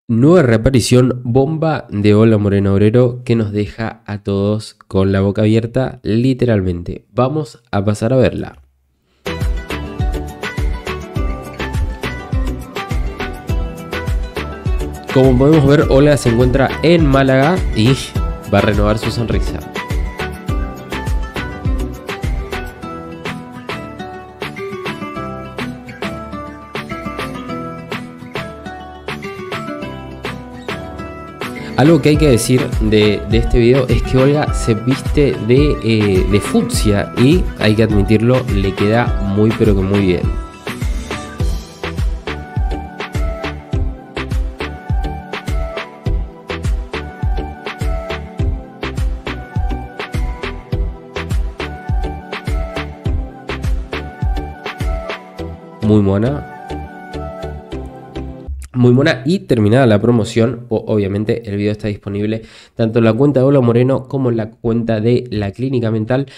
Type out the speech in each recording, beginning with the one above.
Nueva reaparición bomba de Hola Moreno Obrero que nos deja a todos con la boca abierta, literalmente. Vamos a pasar a verla. Como podemos ver, Olga se encuentra en Málaga y va a renovar su sonrisa. Algo que hay que decir de este video es que Olga se viste de fucsia y, hay que admitirlo, le queda muy pero que muy bien. Muy mona. Muy mona, y terminada la promoción, obviamente el video está disponible tanto en la cuenta de Hola Moreno como en la cuenta de la clínica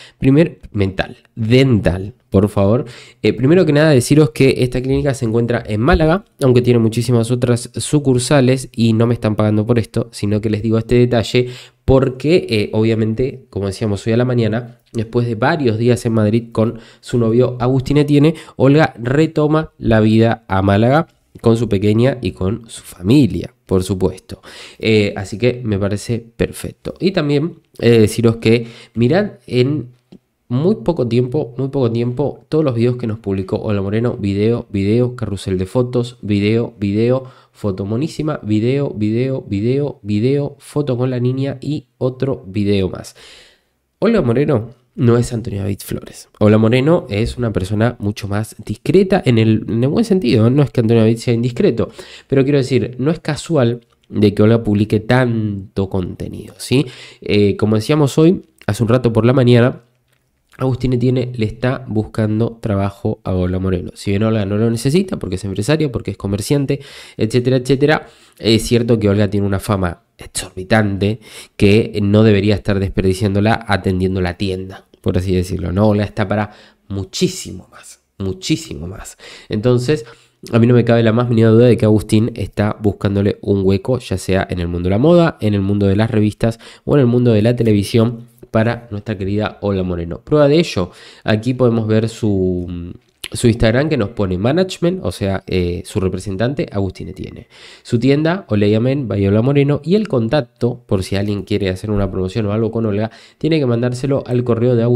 dental, por favor. Primero que nada deciros que esta clínica se encuentra en Málaga, aunque tiene muchísimas otras sucursales y no me están pagando por esto, sino que les digo este detalle porque obviamente, como decíamos hoy a la mañana, después de varios días en Madrid con su novio Agustín Etienne, Olga retoma la vida a Málaga con su pequeña y con su familia, por supuesto. Así que me parece perfecto. Y también deciros que mirad en muy poco tiempo, todos los videos que nos publicó Hola Moreno: video, carrusel de fotos, video, foto monísima, video, foto con la niña y otro video más. Hola Moreno no es Antonio David Flores. Hola Moreno es una persona mucho más discreta en el buen sentido. No es que Antonio David sea indiscreto, pero quiero decir, no es casual de que Olga publique tanto contenido, ¿sí? Como decíamos hoy, hace un rato por la mañana, Agustín Etienne le está buscando trabajo a Hola Moreno. Si bien Olga no lo necesita porque es empresaria, porque es comerciante, etcétera, etcétera, es cierto que Olga tiene una fama exorbitante que no debería estar desperdiciándola atendiendo la tienda, por así decirlo, ¿no? Olga está para muchísimo más. Entonces, a mí no me cabe la más mínima duda de que Agustín está buscándole un hueco, ya sea en el mundo de la moda, en el mundo de las revistas o en el mundo de la televisión, para nuestra querida Hola Moreno. Prueba de ello, aquí podemos ver su Instagram, que nos pone management, o sea, su representante Agustín Etienne, su tienda Oleamen by Hola Moreno, y el contacto, por si alguien quiere hacer una promoción o algo con Olga, tiene que mandárselo al correo de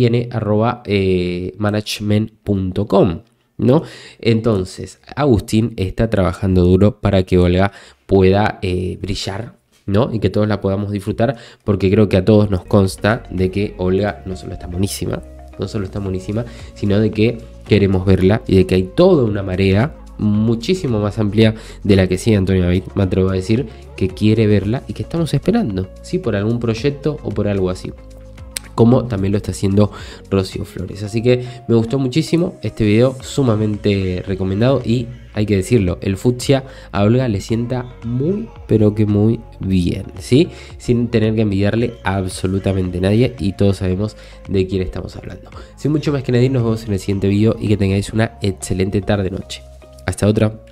agustinetienne@management.com, ¿no? Entonces, Agustín está trabajando duro para que Olga pueda brillar, ¿no? Y que todos la podamos disfrutar, porque creo que a todos nos consta de que Olga no solo está buenísima, sino de que queremos verla y de que hay toda una marea muchísimo más amplia de la que sigue Antonio David, me atrevo a decir, que quiere verla y que estamos esperando, ¿sí? Por algún proyecto o por algo así, como también lo está haciendo Rocío Flores. Así que me gustó muchísimo este video, sumamente recomendado, y hay que decirlo, el fucsia a Olga le sienta muy pero que muy bien, ¿sí? Sin tener que envidiarle a absolutamente nadie, y todos sabemos de quién estamos hablando. Sin mucho más que añadir, nos vemos en el siguiente video y que tengáis una excelente tarde-noche. Hasta otra.